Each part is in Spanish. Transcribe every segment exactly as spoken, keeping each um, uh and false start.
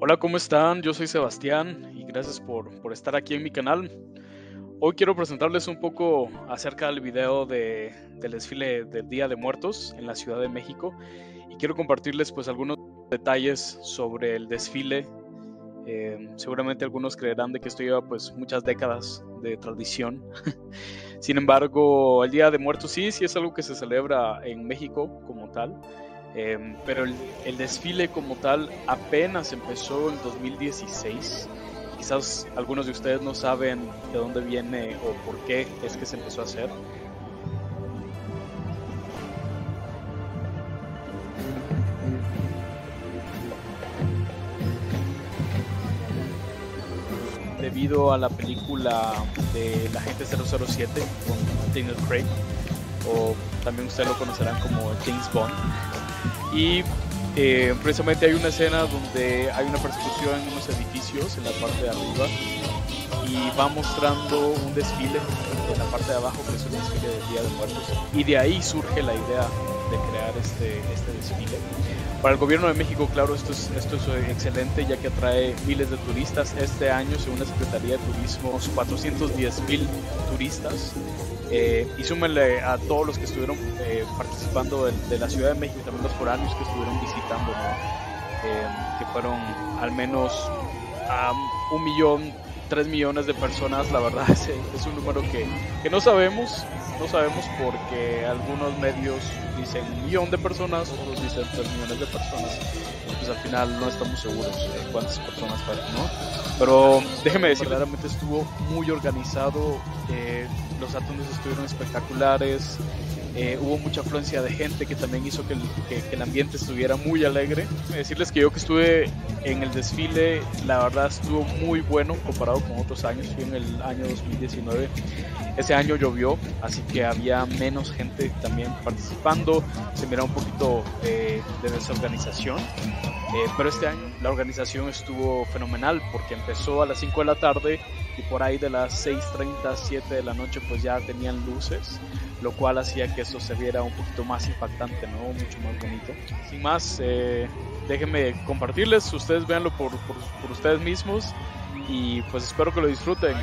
Hola, ¿cómo están? Yo soy Sebastián y gracias por, por estar aquí en mi canal. Hoy quiero presentarles un poco acerca del video de, del desfile del Día de Muertos en la Ciudad de México y quiero compartirles pues algunos detalles sobre el desfile. Eh, seguramente algunos creerán de que esto lleva pues muchas décadas de tradición. Sin embargo, el Día de Muertos sí, sí es algo que se celebra en México como tal. Eh, pero el, el desfile como tal apenas empezó en dos mil dieciséis. Quizás algunos de ustedes no saben de dónde viene o por qué es que se empezó a hacer. Debido a la película de La Agente cero cero siete con Daniel Craig, o también ustedes lo conocerán como James Bond. Y eh, precisamente hay una escena donde hay una persecución en unos edificios en la parte de arriba y va mostrando un desfile en la parte de abajo, que es un desfile del Día de Muertos, y de ahí surge la idea de crear este, este desfile. Para el gobierno de México, claro, esto es, esto es excelente, ya que atrae miles de turistas. Este año, según la Secretaría de Turismo, cuatrocientos diez mil turistas. Eh, y súmenle a todos los que estuvieron eh, participando de, de la Ciudad de México y también los foráneos que estuvieron visitando, ¿no? eh, que fueron al menos um, un millón, tres millones de personas. La verdad es, es un número que, que no sabemos, no sabemos porque algunos medios dicen un millón de personas, otros dicen tres millones de personas. Pues al final no estamos seguros de cuántas personas fueron, ¿no? Pero déjeme decir, verdaderamente estuvo muy organizado, eh, los atuendos estuvieron espectaculares, eh, hubo mucha afluencia de gente que también hizo que el, que, que el ambiente estuviera muy alegre. Déjeme decirles que yo que estuve en el desfile, la verdad estuvo muy bueno comparado con otros años. Fui en el año dos mil diecinueve, ese año llovió, así que había menos gente también participando, se miraba un poquito eh, de desorganización. Eh, pero este año la organización estuvo fenomenal porque empezó a las cinco de la tarde y por ahí de las seis treinta, siete de la noche pues ya tenían luces, lo cual hacía que eso se viera un poquito más impactante, ¿no? Mucho más bonito. Sin más, eh, déjenme compartirles, ustedes véanlo por, por, por ustedes mismos y pues espero que lo disfruten.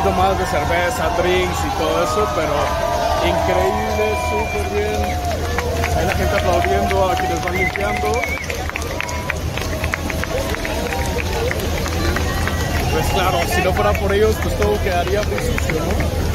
poquito más de cerveza, drinks y todo eso, pero increíble, súper bien. Hay la gente aplaudiendo a quienes van limpiando. Pues claro, si no fuera por ellos, pues todo quedaría muy sucio, ¿no?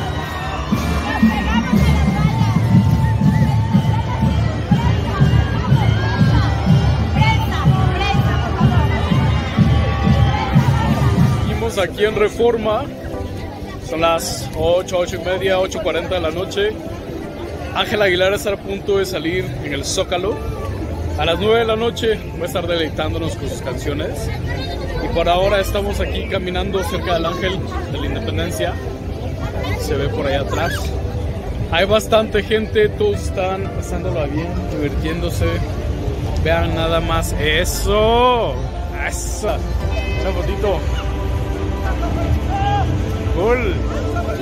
Aquí en Reforma, son las ocho, ocho y media, ocho cuarenta de la noche. Ángel Aguilar está a punto de salir en el Zócalo. A las nueve de la noche va a estar deleitándonos con sus canciones. Y por ahora estamos aquí caminando cerca del Ángel de la Independencia. Se ve por allá atrás. Hay bastante gente, todos están pasándolo bien, divirtiéndose. Vean nada más eso. Eso. Una fotito. Cool.